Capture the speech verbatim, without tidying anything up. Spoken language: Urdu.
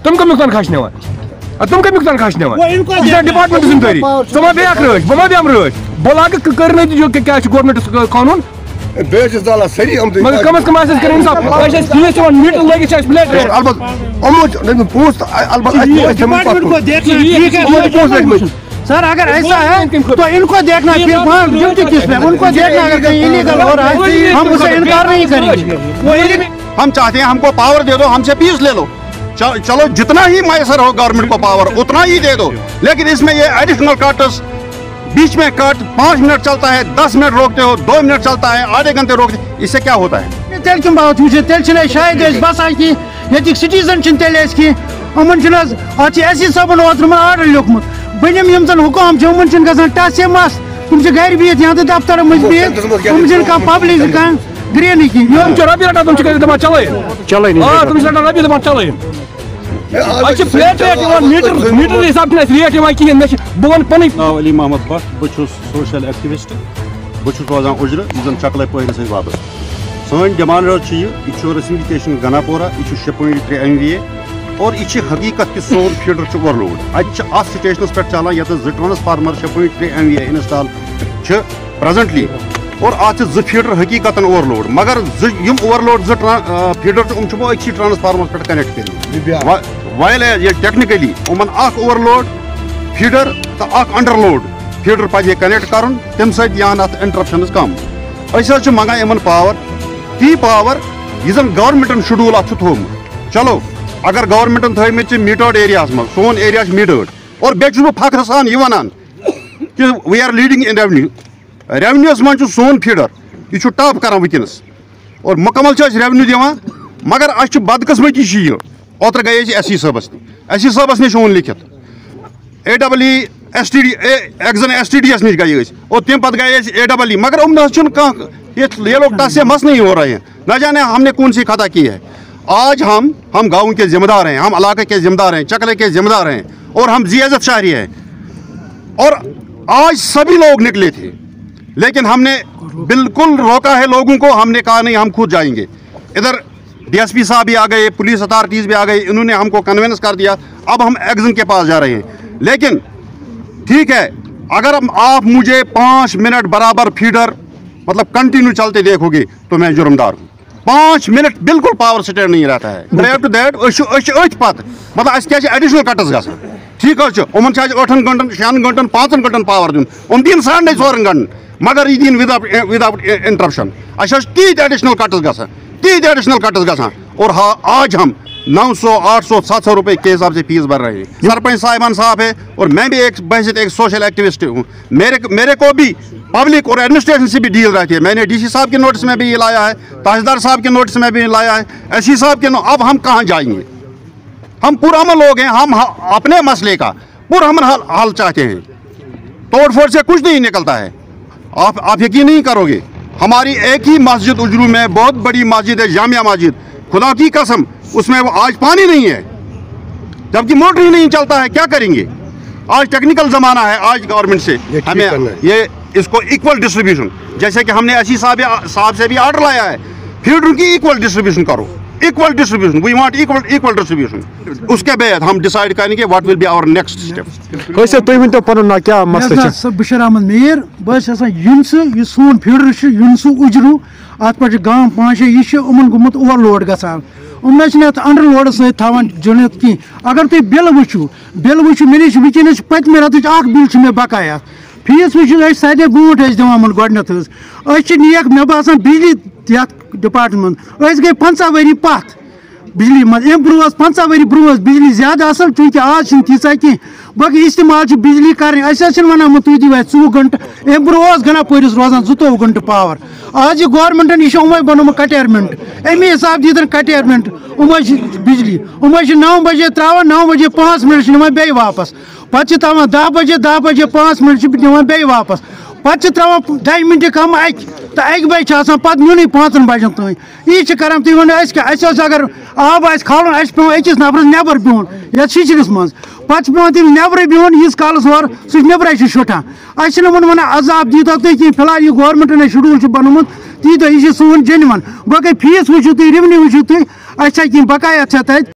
تم کمیک تنخواہ نوان تم کمیک تنخواہ نوان ڈپارٹمنٹ ذمہ داری ژٕ ما بیٚیہِ اکھ رٲچھ بہٕ ما دِمہٕ رٲچھ بہٕ لاگہٕ کرنٲیِتھ جو کیٛاہ چھُ گورمنٹس قانوٗن مگر کم از کم آسہِ اَسہِ کَرٕنۍ اِنصاف أسۍ ٲسۍ فیٖس دِوان میٖٹر لٲگِتھ چھِ اَسہِ پلیٹ سر اگر ایسا ہے تو ان کو دیکھنا پھر ڈیوٹی کس پہ ان کو دیکھنا اگر کہیں انلیگل ہو رہا ہے ہم اسے انکار نہیں کریں گے. ہم چاہتے ہیں ہم کو پاور دے دو ہم سے پیس لے لو چلو جتنا ہی میسر ہو گورنمنٹ کو پاور اتنا ہی دے دو لیکن اس میں یہ ایڈیشنل کٹس بیچ میں کٹ پانچ منٹ چلتا ہے دس منٹ روکتے ہو دو منٹ چلتا ہے آدھے گھنٹے روکتے اس سے کیا ہوتا ہے تیل کم بات وچ تیل چھنے شاید اس باسان کی یتک سٹیزن چھن تیل اس کی امن چھن ات ایسی صاحبن اوتر آرڈر لیوکمت بنم یم زن حکام چھ امن چھن گژھان ٹس مس تم چھ گھر بہت یہاں دفتر مز بہت تم چھن کانٛہہ پبلک کانٛہہ گرینی کی تم چھ رۄپیہِ رٹان تم چھ دپان چلٲیِن چلٲیِن آ تم چھ رٹان رۄپیہِ دپان چلٲیِن اَسہِ چھِ فلیٹ ریٹ یِوان میٖٹر میٖٹر حساب چھِنہٕ اَسہِ ریٹ یِوان کِہیٖنۍ مےٚ چھِ بہٕ وَنہٕ پنٕنۍ ناو علی محمد بٹ بہٕ چھُس سوشل ایکٹیوسٹ بہٕ چھُس روزان اُجرٕ یُس زن چکلے پہرِ سۭتۍ وابستہٕ سٲنۍ ڈِمانڈ حظ چھِ یہِ یہِ چھُ رسمی سٹیشن گناپورہ یہِ چھُ شےٚ پویِنٹ ترٛےٚ ایم وی اے اور یہ حقیقت کہ سون فیڈر چھُ اوور لوڈ اتھ ات سٹیشنس پہ چلان یتھ زٕ ٹرانسفارمر شےٚ پویِنٹ ترٛےٚ ایم وی اے انسٹال چھِ پریزنٹلی اور ات چھِ زٕ فیڈر حقیقتن اوور لوڈ مگر یم اوور لوڈ زٕ فیڈر چھِ یِم چھِ أکسٕے ٹرانسفارمرس پہ کنیکٹ کٔرِتھ وایل یہ ٹیکنیکلی یِمن اکھ اوور لوڈ فیڈر تو اکھ انڈر لوڈ فیڈر پزِ ہے کنیکٹ کرُن تمہِ سۭتۍ یِہن اتھ انٹرپشنز کم أسۍ حظ چھِ منگان یِمن پاور تی پاور یہِ زن گورمنٹن شیڈول اتھ چھُ تھوٚومُت چلو اگر گورمنٹن تھٲیمٕتۍ چھِ میٖٹٲڈ ایریاہس منٛز سون ایریا چھُ میٖٹٲڈ اور بیٚیہِ چھُس بہٕ فخرٕ سان یہِ وَنان کہِ وی آر لیٖڈِنگ اِن ریونیوٗ ریونیوٗوس منٛز چھُ سون فیڈر یہِ چھُ ٹاپ کران وٕنکیٚنس اور مُکمل چھِ أسۍ ریونیوٗ دِوان مگر اَسہِ چھُ بدقٕسمتی چھِ یہِ اوترٕ گٔیے أسۍ ایس سی صٲبس نِش ایس سی صٲبس نِش اوٚن لیکھِتھ A double E S T D XEN S T D یس نِش گٔیے أسۍ اور تمہِ پتہٕ گٔیے أسۍ اے ڈبل ای مگر یِم نہ حظ چھُنہٕ کانٛہہ یہ لوگ ٹس سے مس نہیں ہو رہے ہیں نہ جانے ہم نے کون سی خطا کی ہے آج ہم ہم گاؤں کے ذمہ دار ہیں ہم علاقے کے ذمہ دار ہیں چکلے کے ذمہ دار ہیں اور ہم زیادت شہری ہیں اور آج سبھی لوگ نکلے تھے لیکن ہم نے بالکل روکا ہے لوگوں کو ہم نے کہا نہیں ہم خود جائیں گے ادھر ڈی ایس پی صاحب بھی آ گئے پولیس اتھارٹیز بھی آ گئی انہوں نے ہم کو کنوینس کر دیا اب ہم ایگزن کے پاس جا رہے ہیں لیکن ٹھیک ہے اگر آپ مجھے پانچ منٹ برابر فیڈر مطلب کنٹینیو چلتے دیکھو گے تو میں جرمدار ہوں پانچ منٹ بالکل پاور سٹینڈ نہیں رہتا ہے ڈرائیو ٹو دیٹ ات پتہ مطلب اس کیا ایڈیشنل کٹس گھان ٹھیک حظ ان ٲٹھن گنٹن شین گنٹن پانچن گنٹن پاور دن یِم دِن ساڑھے ژورن گنٹن مگر یہ دِن ود وداؤٹ انٹرپشن اچھا تیت ایڈیشنل کٹس گھان تیت ایڈیشنل کٹس گھان اور آج ہم نو سو آٹھ سو سات سو روپے کے حساب سے فیس بھر رہے ہیں سرپنچ صاحبان صاحب ہے اور میں بھی ایک بحثیت ایک سوشل ایکٹیوسٹ ہوں میرے میرے کو بھی پبلک اور ایڈمنسٹریشن سے بھی ڈیل رہتی ہے میں نے ڈی سی صاحب کے نوٹس میں بھی یہ لایا ہے تحصیلدار صاحب کے نوٹس میں بھی لایا ہے ایس سی صاحب کے اب ہم کہاں جائیں گے ہم پرامن لوگ ہیں ہم اپنے مسئلے کا پرامن حل چاہتے ہیں توڑ پھوڑ سے کچھ نہیں نکلتا ہے آپ آپ یقین نہیں کرو گے ہماری ایک ہی مسجد اجرو میں بہت بڑی مسجد ہے جامعہ مسجد خدا کی قسم اس میں آج پانی نہیں ہے جبکہ موٹر ہی نہیں چلتا ہے کیا کریں گے آج ٹیکنیکل زمانہ ہے آج گورنمنٹ سے ہمیں یہ اس کو ایکول ڈسٹریبیوشن جیسے کہ ہم نے ایسی صاحب صاحب سے بھی آرڈر لایا ہے فیڈر کی ایکول ڈسٹریبیوشن کرو equal distribution we want equal equal distribution اس کے بعد ہم ڈیسائیڈ کریں گے what will be our next step کیسے تُہۍ ؤنۍتو پنُن ناو کیٛاہ مسلہٕ چھُ بشیر احمد میٖر بہٕ چھُس آسان یوٗنسہٕ یہِ سون فیڈر چھُ یوٗنسہٕ اُجرو اتھ پٮ۪ٹھ چھُ گام پانٛژھ شےٚ یہِ چھُ یِمن گوٚمُت اوور لوڈ گژھان یِم نہ چھِنہٕ یتھ انڈر لوڈس سۭتۍ تھاوان جُنِتھ کینٛہہ اگر تُہۍ بِل وٕچھِو بِل وٕچھِو مےٚ نِش وٕنکیٚنس پٔتمہِ رٮ۪تٕچ اکھ بِل چھِ مےٚ بقایا فیٖس وٕچھِو أسۍ سارنٕے برونٛٹھ ٲسۍ دِوان یِمن گۄڈنٮ۪تھ حظ أسۍ چھِ نیک مےٚ باسان بجلی یتھ ڈپارٹمنٹ أسۍ گٔے پنٛژاہ ؤری پتھ بجلی منٛز اَمہِ برونٛہہ ٲس پنٛژاہ ؤری برونٛہہ ٲس بجلی زیادٕ اصل چوٗنٛکہِ آز چھِنہٕ تیٖژاہ کینٛہہ باقٕے استعمال چھِ بجلی کرٕنۍ أسۍ حظ چھِنہٕ ونان تُہۍ دِیِو اَسہِ ژوٚوُہ گنٹہٕ اَمہِ برونٛہہ اوس گنا پٲرِس روزان زٕتووُہ گنٹہٕ پاور آز چھِ گورمنٹن یہِ چھُ یِمے بنومُت کٹیرمنٹ امی حساب دیٖتن کٹیرمنٹ یِمے چھِ بجلی یِمے چھِ نو بجے تراوان نو بجے پانٛژھ منٹ چھِ نِوان بیٚیہِ واپس پتہٕ چھِ تھاوان دہ بجے دہ بجے پانٛژھ منٹ چھِ نِوان بیٚیہِ واپس پتہٕ چھِ تراوان دہہِ مِنٹہِ کم اکہِ تہٕ اکہِ بجہِ چھِ آسان پتہٕ نیُنٕے پانٛژن بجن تانۍ یی چھِ کران تُہۍ ؤنِو اَسہِ کیٛاہ اَسہِ اوس اگر آب آسہِ کھالُن اَسہِ چھُ پیوان أکِس نفرس نٮ۪بر بِہُن یتھ شِشرِس منٛز پتہٕ چھُ پیوان تٔمِس نٮ۪برٕے بِہُن ییٖتِس کالس اورٕ سُہ چھُ نٮ۪برے چھُ شُٹھان اَسہِ چھِنہٕ یِمن ونان عذاب دیٖتو تُہۍ کینٛہہ فِلحال یہِ گورمنٹن اَسہِ شڈوٗل چھُ بنومُت دیٖتو یہِ چھُ سون جینون باقٕے فیٖس وٕچھِو تُہۍ ریونیوٗ وٕچھِو تُہۍ اَسہِ چھا کینٛہہ بقایا چھا تتہِ